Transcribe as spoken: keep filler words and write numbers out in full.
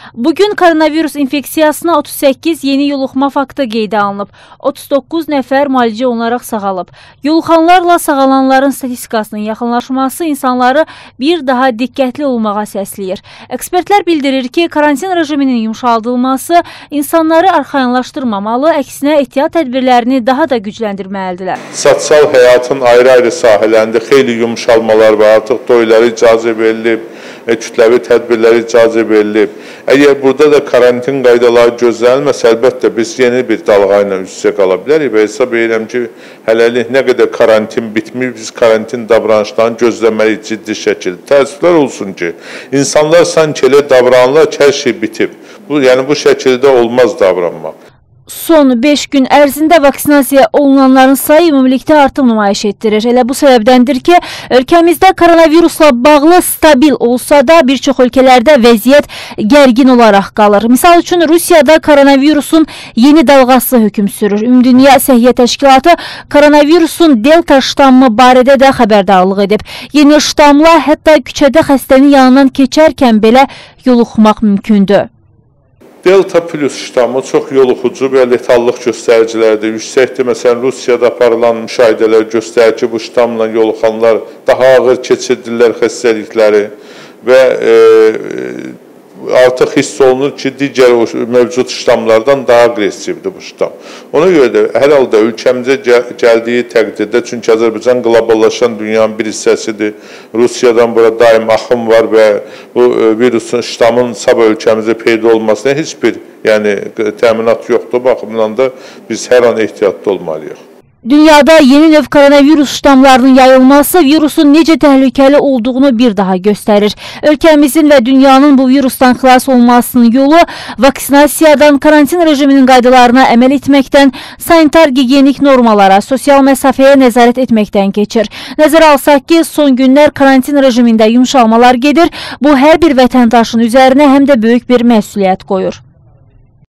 Bugün koronavirus infeksiyasına otuz səkkiz yeni yoluxma faktı qeydə alınıb. otuz doqquz nəfər müalicə olunaraq sağalıb. Yoluxanlarla sağalanların statistikasının yaxınlaşması insanları bir daha diqqətli olmağa səsləyir. Ekspertlər bildirir ki, karantin rejiminin yumşaldılması insanları arxayınlaşdırmamalı, əksinə ehtiyat tədbirlərini daha da gücləndirməlidirlər. Sosial həyatın ayrı-ayrı sahələrində xeyli yumşalmalar var, artıq toyları icazə verilib, kütləvi tədbirlər icazə verilib. Əgər burada da karantin qaydaları gözlənilməsə, əlbəttə biz yeni bir dalğa ilə üz-üzə qala bilərik və hesab edirəm ki, hələlik nə qədər karantin bitmir, biz karantin davranışlarını gözləməliyik ciddi şəkildə. Təəssüflər olsun ki, insanlar sanki elə davranırlar ki, hər şey bitib. Bu, yəni bu şəkildə olmaz davranmaq. Son beş gün ərzində vaksinasiya olunanların sayı ümumilikdə artım nümayiş etdirir. Elə bu səbəbdəndir ki, ölkəmizdə koronavirusla bağlı stabil olsa da bir çox ölkələrdə vəziyyət gərgin olaraq qalır. Misal üçün Rusiyada koronavirusun yeni dalğası hökm sürür. Ümumdünya Səhiyyə Təşkilatı koronavirusun delta ştamı barədə də xəbərdarlıq edib. Yeni ştamla hətta küçədə xəstənin yanından keçərkən belə yoluxmaq mümkündür. Delta plus ştamı çox yoluxucu və letallıq göstəricilərdir. Yüksəkdir. Məsələn, Rusiyada aparılan müşahidələr göstərir ki, bu ştamla yoluxanlar daha ağır keçirdirlər xəstəlikləri və e, artıq hiss olunur ki, digər mövcud ştamlardan daha aqressivdir bu ştam. Ona görə də hər halda ölkəmizə gəldiyi təqdirdə, çünki Azərbaycan qloballaşan dünyanın bir hissəsidir. Rusiyadan bura daim axım var və bu virusun, ştamın sabah ölkəmizə peyda olmasına heç bir yəni, təminat yoxdur. Baxımdan da biz hər an ehtiyatlı olmalıyıq. Dünyada yeni növ koronavirus ştamlarının yayılması virusun necə təhlükəli olduğunu bir daha göstərir. Ölkəmizin və dünyanın bu virusdan xilas olmasının yolu vaksinasiyadan, karantin rejiminin qaydalarına əməl etməkdən, sanitar-gigiyenik normalara, sosial məsafəyə nəzarət etməkdən keçir. Nəzərə alsaq ki, son günlər karantin rejimində yumşalmalar gedir. Bu, hər bir vətəndaşın üzərinə həm də böyük bir məsuliyyət qoyur.